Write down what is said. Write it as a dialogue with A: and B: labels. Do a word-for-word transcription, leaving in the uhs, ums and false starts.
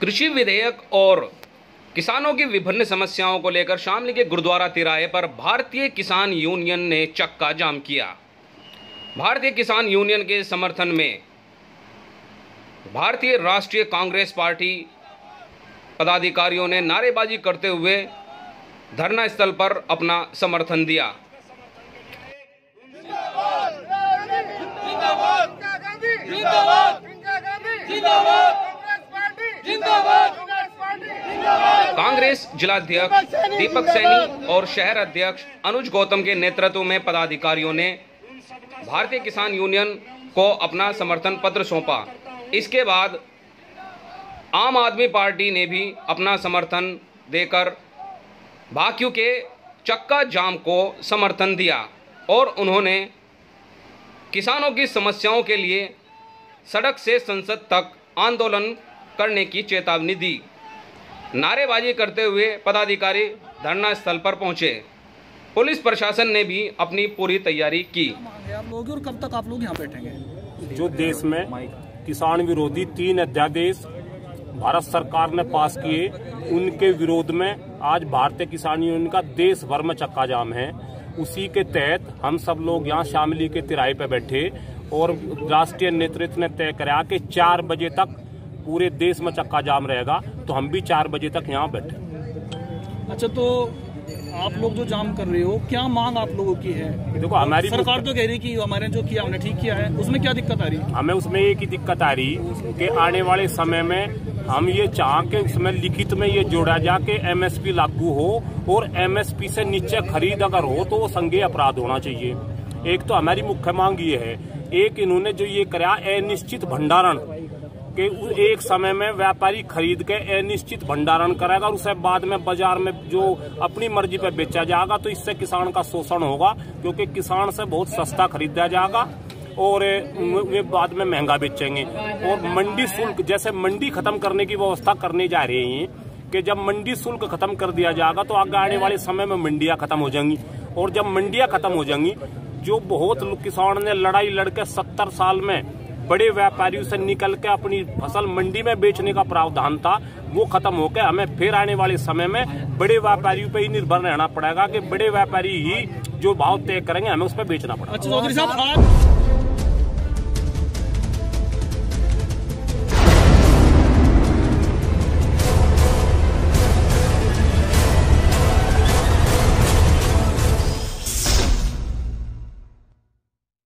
A: कृषि विधेयक और किसानों की विभिन्न समस्याओं को लेकर शामली के गुरुद्वारा तिराहे पर भारतीय किसान यूनियन ने चक्का जाम किया। भारतीय किसान यूनियन के समर्थन में भारतीय राष्ट्रीय कांग्रेस पार्टी पदाधिकारियों ने नारेबाजी करते हुए धरना स्थल पर अपना समर्थन दिया। कांग्रेस जिलाध्यक्ष दीपक सैनी और शहर अध्यक्ष अनुज गौतम के नेतृत्व में पदाधिकारियों ने भारतीय किसान यूनियन को अपना समर्थन पत्र सौंपा। इसके बाद आम आदमी पार्टी ने भी अपना समर्थन देकर भाकियू के चक्का जाम को समर्थन दिया और उन्होंने किसानों की समस्याओं के लिए सड़क से संसद तक आंदोलन करने की चेतावनी दी। नारेबाजी करते हुए पदाधिकारी धरना स्थल पर पहुंचे। पुलिस प्रशासन ने भी अपनी पूरी तैयारी की।
B: आप लोग और कब तक आप लोग यहाँ बैठेंगे?
C: जो देश में किसान विरोधी तीन अध्यादेश भारत सरकार ने पास किए, उनके विरोध में आज भारतीय किसान यूनियन का देश भर में चक्का जाम है। उसी के तहत हम सब लोग यहाँ शामली के तिराहे पे बैठे और राष्ट्रीय नेतृत्व ने तय कराया कि चार बजे तक पूरे देश में चक्का जाम रहेगा, तो हम भी चार बजे तक यहाँ बैठे।
B: अच्छा, तो आप लोग जो जाम कर रहे हो, क्या मांग आप लोगों की है?
C: देखो, हमारी
B: सरकार तो कह रही कि हमारे जो किया हमने ठीक किया है, उसमें क्या दिक्कत आ रही है?
C: हमें उसमें एक ही दिक्कत आ रही कि आने वाले समय में हम ये चाह के उसमें लिखित में ये जोड़ा जा के एमएसपी लागू हो और एमएसपी से नीचे खरीद अगर हो तो वो संज्ञेय अपराध होना चाहिए। एक तो हमारी मुख्य मांग ये है। एक इन्होंने जो ये कराया अनिश्चित भंडारण कि एक समय में व्यापारी खरीद के अनिश्चित भंडारण करेगा और उसे बाद में बाजार में जो अपनी मर्जी पे बेचा जाएगा, तो इससे किसान का शोषण होगा, क्योंकि किसान से बहुत सस्ता खरीदा जाएगा और वे बाद में महंगा बेचेंगे। और मंडी शुल्क, जैसे मंडी खत्म करने की व्यवस्था करने जा रही है कि जब मंडी शुल्क खत्म कर दिया जाएगा तो आगे आने वाले समय में मंडियां खत्म हो जाएंगी। और जब मंडियां खत्म हो जाएंगी, जो बहुत किसान ने लड़ाई लड़के सत्तर साल में बड़े व्यापारियों से निकल के अपनी फसल मंडी में बेचने का प्रावधान था, वो खत्म होकर हमें फिर आने वाले समय में बड़े व्यापारियों पे ही निर्भर रहना पड़ेगा कि बड़े व्यापारी ही जो भाव तय करेंगे, हमें उस पर बेचना पड़ेगा।
B: अच्छा चौधरी साहब, आज